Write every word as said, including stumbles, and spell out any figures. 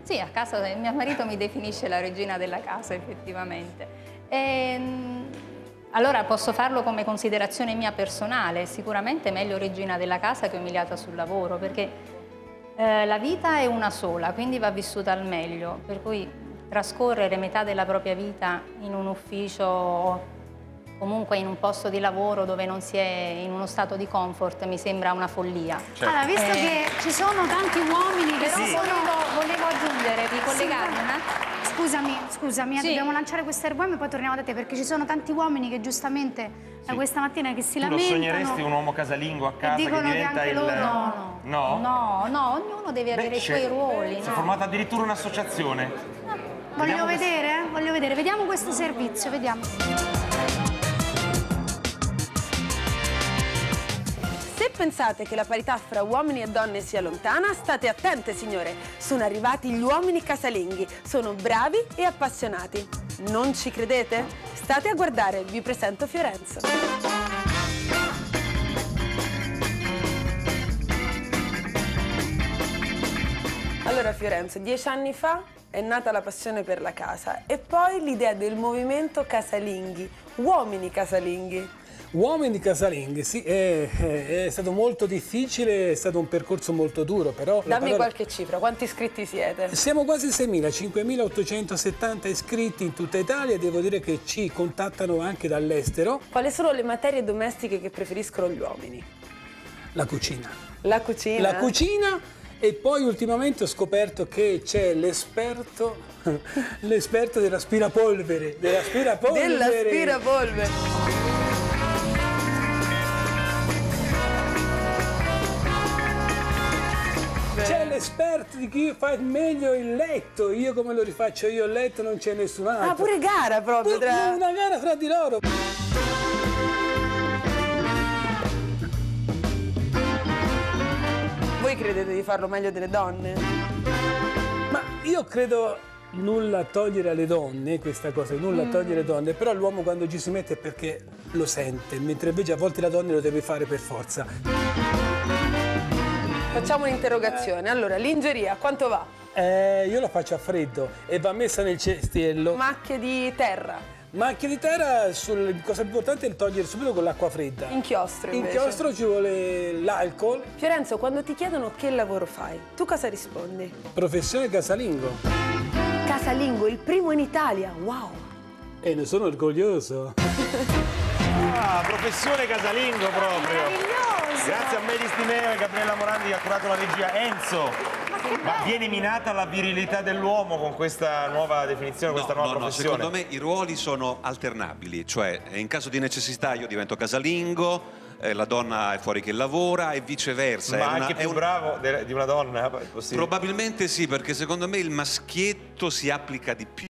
Sì, a casa mio marito mi definisce la regina della casa, effettivamente. E, allora posso farlo come considerazione mia personale, sicuramente meglio regina della casa che umiliata sul lavoro, perché eh, la vita è una sola, quindi va vissuta al meglio, per cui trascorrere metà della propria vita in un ufficio o comunque in un posto di lavoro dove non si è in uno stato di comfort mi sembra una follia. Certo. Allora, visto Eh, che ci sono tanti uomini che Però si sono... volevo, volevo aggiungere, ricollegarmi Sì, un attimo. Scusami, scusami, eh, Sì. dobbiamo lanciare questo argomento e poi torniamo da te, perché ci sono tanti uomini che giustamente da Sì. questa mattina che si Tu lo lamentano. sogneresti un uomo casalingo a casa che dicono che diventa anche il... loro- No, No? no, no, ognuno deve avere Beh, i suoi c'è- ruoli. Si è no? formata addirittura un'associazione. Voglio Vediamo vedere, eh? Voglio vedere, vediamo questo servizio, vediamo. Se pensate che la parità fra uomini e donne sia lontana, state attente, signore. Sono arrivati gli uomini casalinghi. Sono bravi e appassionati. Non ci credete? State a guardare, vi presento Fiorenzo. Allora Fiorenzo, dieci anni fa è nata la passione per la casa e poi l'idea del movimento casalinghi, uomini casalinghi. Uomini casalinghi, sì, è, è, è stato molto difficile, è stato un percorso molto duro, però... la Dammi parola... qualche cifra, quanti iscritti siete? Siamo quasi seimila, cinquemilaottocentosettanta iscritti in tutta Italia e devo dire che ci contattano anche dall'estero. Quali sono le materie domestiche che preferiscono gli uomini? La cucina. La cucina? La cucina e poi ultimamente ho scoperto che c'è l'esperto, l'esperto dell'aspirapolvere, dell'aspirapolvere. Dell'aspirapolvere. C'è l'esperto di chi fa meglio il letto, io come lo rifaccio io il letto non c'è nessun altro. Ah, pure gara proprio tra... Una gara fra di loro. Voi credete di farlo meglio delle donne? Ma io credo nulla togliere alle donne, questa cosa, nulla Mm. togliere alle donne, però l'uomo quando ci si mette è perché lo sente, mentre invece a volte la donna lo deve fare per forza. Facciamo un'interrogazione. Allora, lingeria, quanto va? Eh, io la faccio a freddo e va messa nel cestiello. Macchie di terra. Macchie di terra, sul, la cosa importante è togliere subito con l'acqua fredda. Inchiostro invece. Inchiostro ci vuole l'alcol. Fiorenzo, quando ti chiedono che lavoro fai, tu cosa rispondi? Professione casalingo. Casalingo, il primo in Italia, wow! E ne sono orgoglioso. Ah, professione casalingo proprio. Meraviglioso! Grazie a Medi Stineo e Gabriella Morandi che ha curato la regia. Enzo, ma viene minata la virilità dell'uomo con questa nuova definizione, questa No, nuova no, no, professione? secondo me i ruoli sono alternabili, cioè in caso di necessità io divento casalingo, eh, la donna è fuori che lavora e viceversa. Ma è una, anche è più un... bravo de- di una donna? È possibile? Probabilmente sì, perché secondo me il maschietto si applica di più.